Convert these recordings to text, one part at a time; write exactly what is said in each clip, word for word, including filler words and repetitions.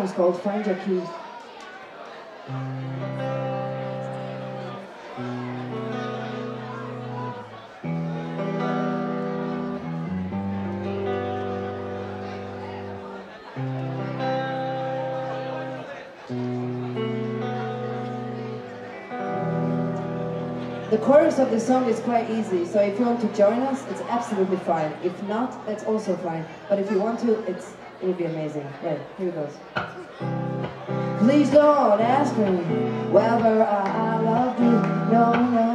is called Find Your Keys. The chorus of the song is quite easy, so if you want to join us, it's absolutely fine. If not, that's also fine. But if you want to, it's, it will be amazing. Right, here it goes. Please don't ask me whether I love you, no, no.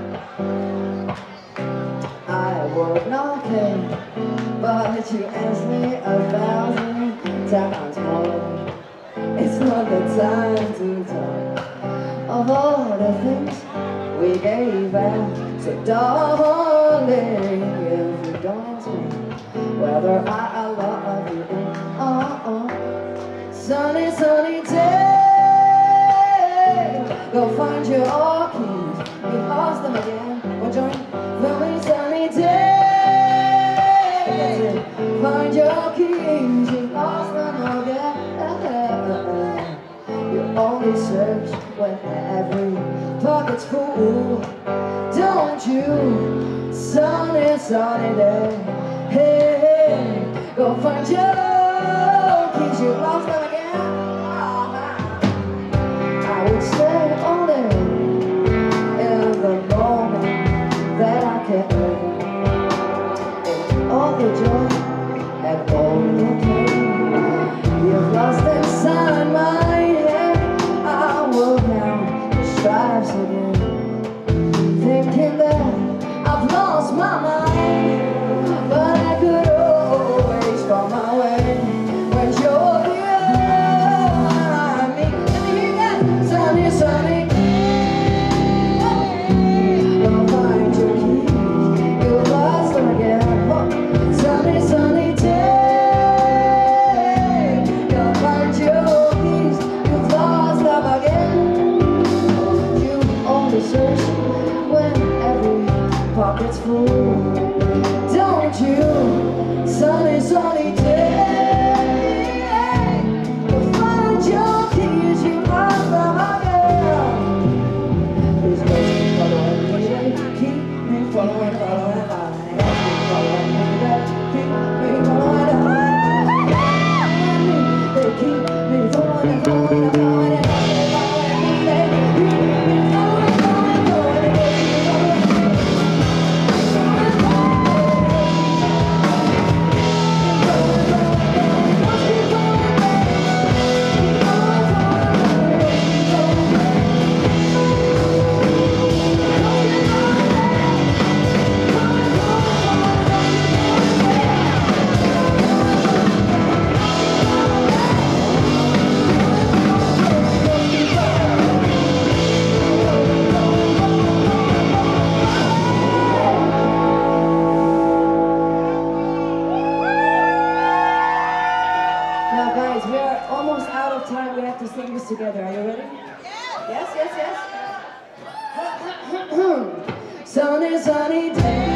I would not care, but you ask me a thousand times more. It's not the time to talk of all the things we gave out. So darling, if you don't ask me whether I, I love you, oh, oh. Sunny, sunny day, go find your keys, you lost them again. Go join, sunny, sunny day, find your keys, you lost them again. You only search when every pocket's full, don't you? Sunny, sunny day, hey, hey, go find your keys, you lost them again. I would stay only in the moment that I can't live, in all the joy and all the pain you've lost inside my head. I will count the stripes again, thinking that I've lost my mind, but I could always find my way when you're behind me. Let me hear that. Sunny, sunny, don't find your keys, you lost them again. Oh. Sunny, sunny day, don't find your keys, you've lost them again. You only search when every pocket's full, don't you? Sunny, sunny day, you'll find your keys, you lost them again. Please keep following me, keep me following, following, following, following me, keep me following, they keep me following, following, following, together. Are you ready? Yes, yes, yes. Sunny, sunny day.